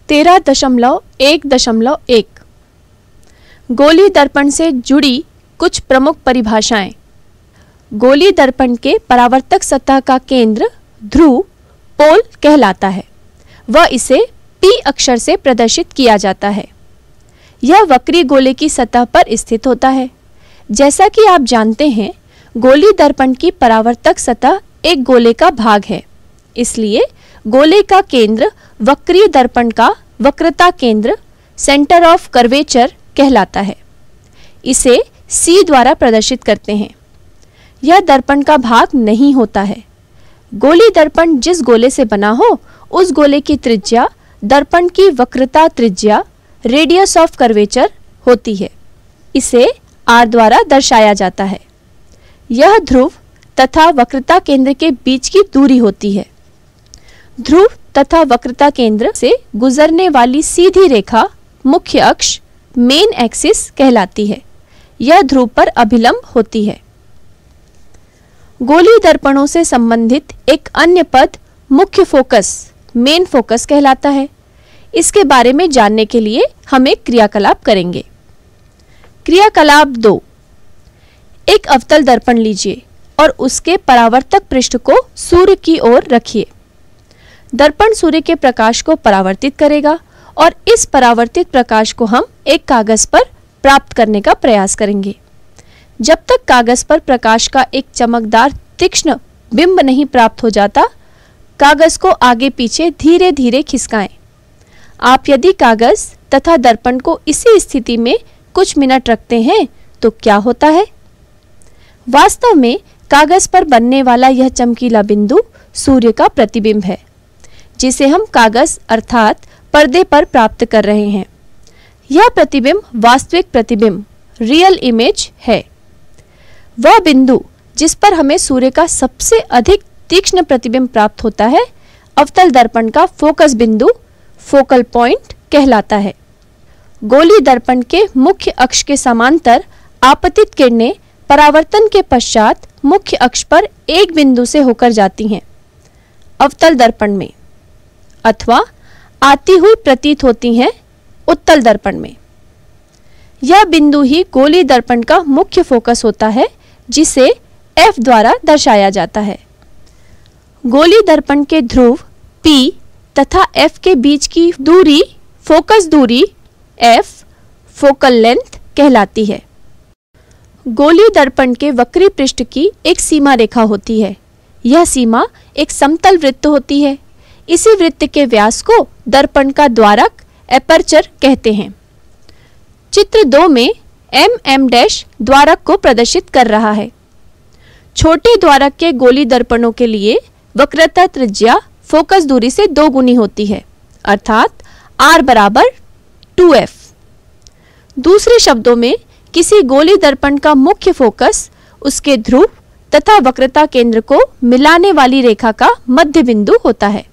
13.1.1 गोली दर्पण से जुड़ी कुछ प्रमुख परिभाषाएं। गोली दर्पण के परावर्तक सतह का केंद्र ध्रुव पोल कहलाता है। वह इसे P अक्षर से प्रदर्शित किया जाता है। यह वक्री गोले की सतह पर स्थित होता है। जैसा कि आप जानते हैं, गोली दर्पण की परावर्तक सतह एक गोले का भाग है, इसलिए गोले का केंद्र वक्रीय दर्पण का वक्रता केंद्र सेंटर ऑफ कर्वेचर कहलाता है। इसे C द्वारा प्रदर्शित करते हैं। यह दर्पण का भाग नहीं होता है। गोली दर्पण जिस गोले से बना हो, उस गोले की त्रिज्या दर्पण की वक्रता त्रिज्या रेडियस ऑफ कर्वेचर होती है। इसे R द्वारा दर्शाया जाता है। यह ध्रुव तथा वक्रता केंद्र के बीच की दूरी होती है। ध्रुव तथा वक्रता केंद्र से गुजरने वाली सीधी रेखा मुख्य अक्ष मेन एक्सिस कहलाती है। यह ध्रुव पर अभिलंब होती है। गोली दर्पणों से संबंधित एक अन्य पद मुख्य फोकस मेन फोकस कहलाता है। इसके बारे में जानने के लिए हम एक क्रियाकलाप करेंगे। क्रियाकलाप 2। एक अवतल दर्पण लीजिए और उसके परावर्तक पृष्ठ को सूर्य की ओर रखिए। दर्पण सूर्य के प्रकाश को परावर्तित करेगा और इस परावर्तित प्रकाश को हम एक कागज पर प्राप्त करने का प्रयास करेंगे। जब तक कागज पर प्रकाश का एक चमकदार तीक्ष्ण बिंब नहीं प्राप्त हो जाता, कागज को आगे पीछे धीरे धीरे खिसकाएं। आप यदि कागज तथा दर्पण को इसी स्थिति में कुछ मिनट रखते हैं तो क्या होता है? वास्तव में कागज पर बनने वाला यह चमकीला बिंदु सूर्य का प्रतिबिंब है, जिसे हम कागज अर्थात पर्दे पर प्राप्त कर रहे हैं। यह प्रतिबिंब वास्तविक प्रतिबिंब रियल इमेज है। वह बिंदु जिस पर हमें सूर्य का सबसे अधिक तीक्ष्ण प्रतिबिंब प्राप्त होता है, अवतल दर्पण का फोकस बिंदु फोकल पॉइंट कहलाता है। गोली दर्पण के मुख्य अक्ष के समांतर आपतित किरणें परावर्तन के पश्चात मुख्य अक्ष पर एक बिंदु से होकर जाती हैं, अवतल दर्पण में, अथवा आती हुई प्रतीत होती हैं उत्तल दर्पण में। यह बिंदु ही गोली दर्पण का मुख्य फोकस होता है, जिसे F द्वारा दर्शाया जाता है। गोली दर्पण के ध्रुव P तथा F के बीच की दूरी फोकस दूरी F फोकल लेंथ कहलाती है। गोली दर्पण के वक्री पृष्ठ की एक सीमा रेखा होती है। यह सीमा एक समतल वृत्त होती है। इसी वृत्त के व्यास को दर्पण का द्वारक एपर्चर कहते हैं। चित्र 2 में M' द्वारक को प्रदर्शित कर रहा है। छोटे द्वारक के गोली दर्पणों के लिए वक्रता त्रिज्या फोकस दूरी से 2 गुनी होती है, अर्थात R बराबर 2F। दूसरे शब्दों में, किसी गोली दर्पण का मुख्य फोकस उसके ध्रुव तथा वक्रता केंद्र को मिलाने वाली रेखा का मध्य बिंदु होता है।